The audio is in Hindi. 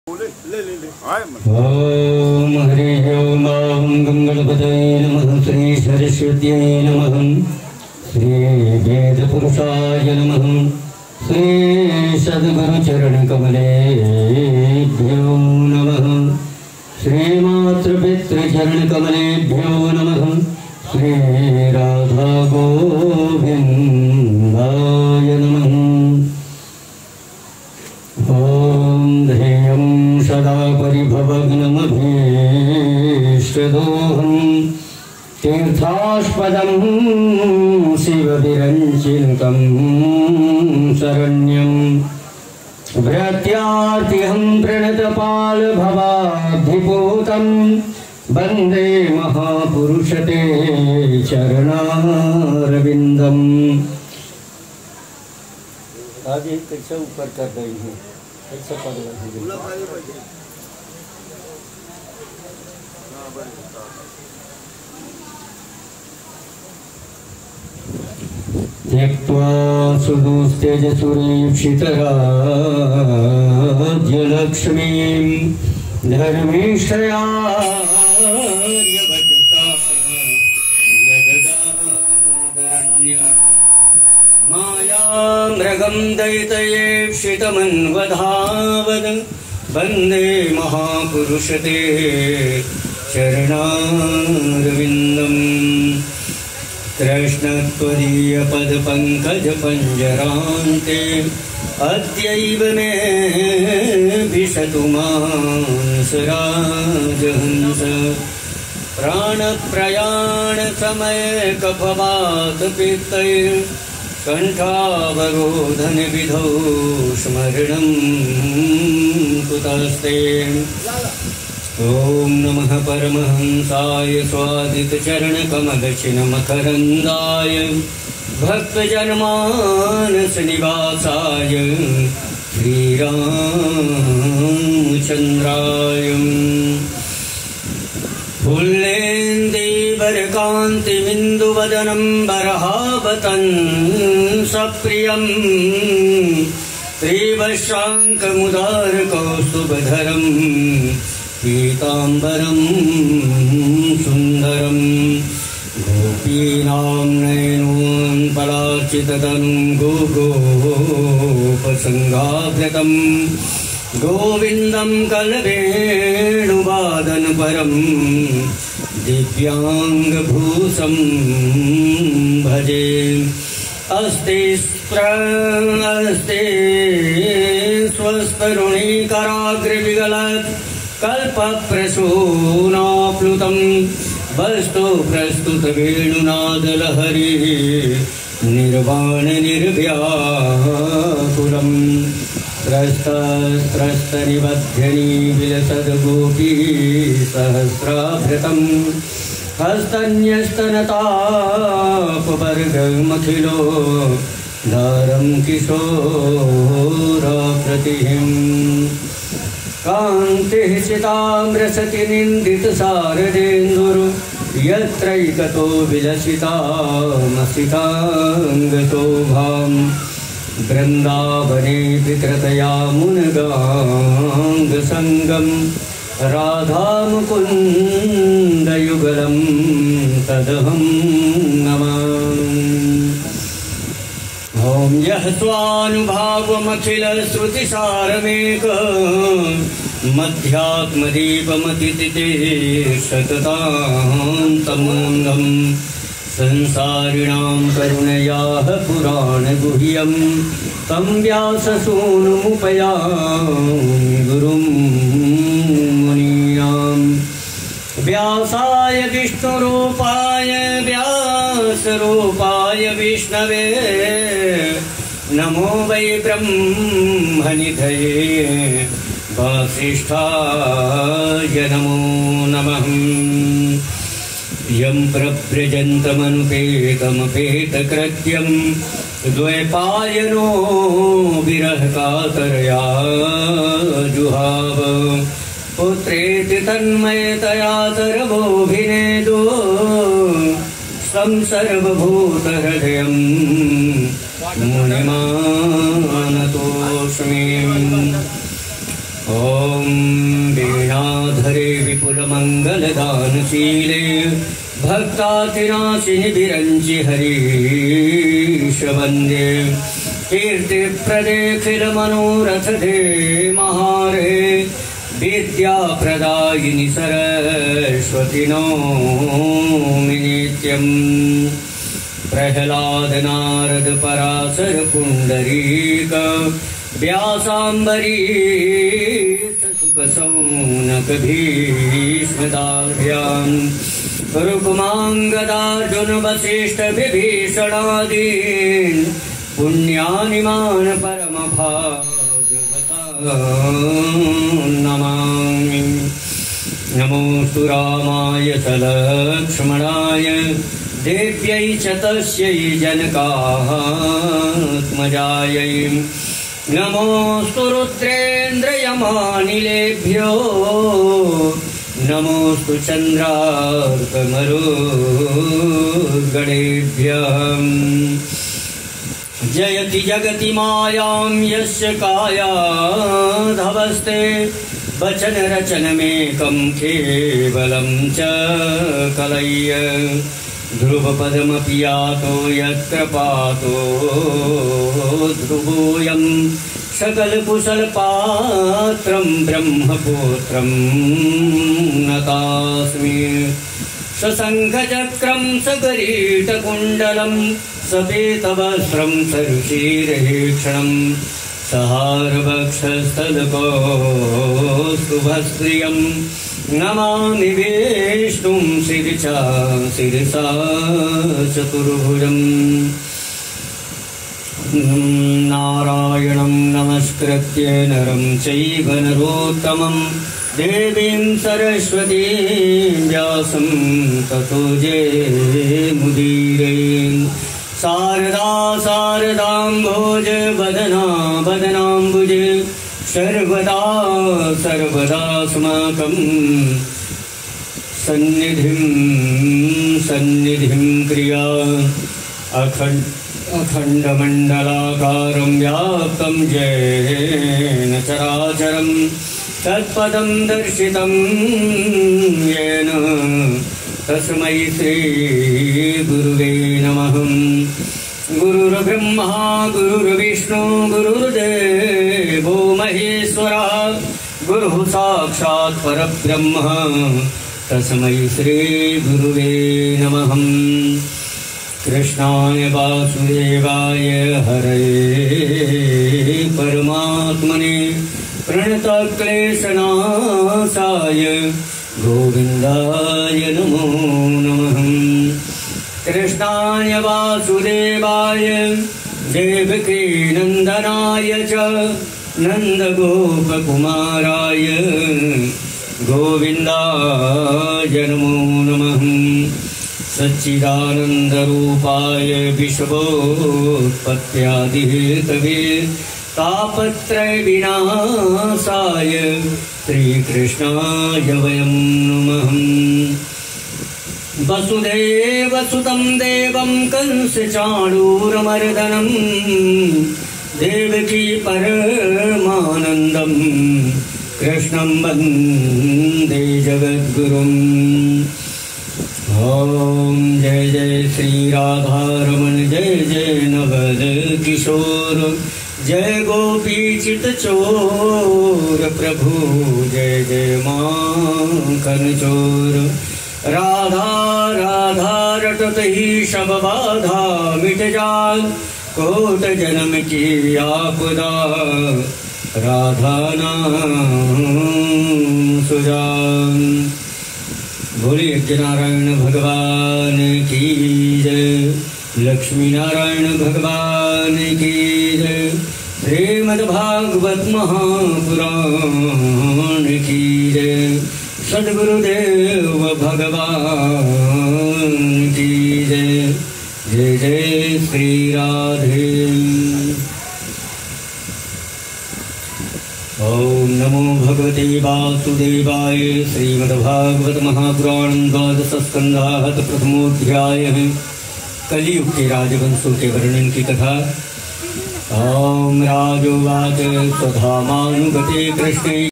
ओम हरि ओम गं गणपतये नमः श्री सरस्वत्यै नमः श्री वेद पुरुषाय नमः श्री सद्गुरु चरण कमलेभ्यो नमः श्री मातृपितृ चरण कमलेभ्यो नमः श्री राधा गोविंदाय नमः। ओम ध्येयं सदा परिभवग्नमभीष्टदोहं तीर्थास्पदं शिवविरञ्चितं शरण्यं भृत्यार्तिहं प्रणतपालभवाब्धिपूतं वन्दे महापुरुषते चरणारविन्दम्। आज एक कैसे ऊपर कर रही है, कैसे कर रही है। त्यक्त्वा सुदुस्तेजसुरेक्षितराज्यलक्ष्मीं धर्मीष्ठयार्यवचसा यददादरण्या मायामृगं दैतयेक्षितमन्वधावद वन्दे महापुरुषते चरणारविन्दम्। कृष्णत्वदीयपदपङ्कजपञ्जरान्ते अद्यैव मे विशतु मांसराजहंस प्राणप्रयाणसमये कफवातपित्तैः कण्ठावरोधनविधौ स्मरणं कुतस्ते। ओम नमः परमहंसाय स्वादितचरणकमलचिन्मकरन्दाय भक्तजनमानसनिवासाय श्रीरामचन्द्राय फुल्लेन्दीवरकान्तिमिन्दुवदनं बर्हावतं सप्रियं श्रीवशाङ्कमुदारकौस्तुभधरं पीताम्बरं सुन्दरं गोपीनां नयनोन्पलार्चिततनुं गोगोपसङ्गाभृतं गोविन्दं कलवेणुवादनपरं दिव्याङ्गभूषं भजे। अस्ते स्वस्तरुणीकराग्रविगलत् कल्पप्रसूनाप्लुतं वस्तु प्रस्तुतवेणुनादलहरी निर्वाणनिर्व्याकुलं त्रस्तनिबध्यनीविलसद्गोपी सहस्राभृतं हस्तन्यस्तनतापवर्गमखिलो धारं किशोराकृतिम्। कान्तिः चिताम्रसति निन्दितशारदेन्दुर् यत्रैकतो विलसितामसिताङ्गशोभां वृन्दावने विकृतया मुनगाङ्गसङ्गं राधामुकुन्दयुगलं तदहं नमामि। ओम यः स्वानुभावमखिलश्रुतिसारमेक मध्यात्मदीपमतिथिते सततान्तमूलं संसारिणां करुणयाः पुराणगुह्यं तं व्याससूनुमुपयामि गुरुं मुनीनां। व्यासाय विष्णुरूपाय व्यासरूपाय विष्णवे नमो वै ब्रह्मनिधये वासिष्ठाय नमो नमः। यं प्रव्रजन्तमनुपेतमपेतकृत्यं द्वैपायनो विरहकातरया जुहाव पुत्रेति तन्मयतया सर्वोऽभिनेदो तं सर्वभूतहृदयं मुनिमानतोऽस्मि। ॐ वीणाधरे विपुलमङ्गलदानशीले भक्तातिनाशिनि विरञ्चि हरीश वन्दे कीर्तिप्रदेखिलमनोरथदे महारे विद्याप्रदायिनि सरस्वती नौमि नित्यम् प्रह्लाद नारद पराशर पुण्डरीक व्यासाम्बरीश सुख सौनक भीष्मदाभ्याम् रुक्माङ्गदार्जुन वसिष्ठ विभीषणादीन् पुण्यानिमान परम भागवता नमामि। नमोऽस्तु रामाय च लक्ष्मणाय देव्यै च तस्यै जनकात्मजायै नमोऽस्तु रुद्रेन्द्रयमानिलेभ्यो नमोऽस्तु चन्द्रार्कमरुद्गणेभ्यः। जयति जगति मायां यस्य कायाधवस्ते वचन रचनमेकं केवलं च कलय्य ध्रुवपदमपि यातो यत्र पातो ध्रुवोऽयं सकलकुशलपात्रं ब्रह्मपुत्रं नतास्मि। सशङ्खचक्रं सगरीटकुण्डलं सपेतवस्त्रं सरुचिरभीषणं सहारवक्षस्थलकौस्तुभस्त्रियं नमामि विष्णुं शिरसा चतुर्भुजम्। नारायणं नमस्कृत्य नरं चैव नरोत्तमं देवीं सरस्वतीं व्यासं ततो जयमुदीरये। शारदा शारदाम्भोज वदना वदनाम्बुजे सर्वदा सर्वदास्माकं सन्निधिं क्रिया। अखण्डमण्डलाकारं व्याप्तं येन चराचरं तत्पदं दर्शितं येन तस्मै श्रीगुरुवे नमः। गुरुर्ब्रह्मा गुरुर्विष्णु गुरुर्देवो महेश्वरः गुरुः साक्षात् परब्रह्म तस्मै श्रीगुरुवे नमः। कृष्णाय वासुदेवाय हरये परमात्मने प्रणतक्लेशनाशाय गोविन्दाय नमो नमः। कृष्णाय वासुदेवाय देवकी नन्दनाय च नन्दगोपकुमाराय गोविन्दाय नमो नमः। सच्चिदानन्दरूपाय विश्वोत्पत्त्यादिहेतवे तापत्रयविनाशाय श्रीकृष्णाय वयं नमः। वसुदेवसुतं देवं कंसचाणूरमर्दनं देवकी परमानन्दं कृष्णं वन्दे जगद्गुरुम्। ॐ जय जय श्री राधारमण जय जय नवल किशोर जय गोपीचित चोर प्रभु जय जय माखन चोर। राधा राधा रटत ही सब बाधा मिट जाए कोट जन्म की आपदा राधा नाम सुजान। बोलिए नारायण भगवान की जय लक्ष्मी नारायण भगवान की जय श्रीमद्भागवत महापुराण की जय सद्गुरुदेव भगवान की जय। जय जय श्री राधे। ओम नमो भगवते वासुदेवाय। श्रीमद्भागवत महापुराण द्वादश स्कंधाः प्रथमोऽध्यायः। कलियुग के राजवंशों के वर्णन की कथा। ओम राजोवाच स्वधामानुगते कृष्णे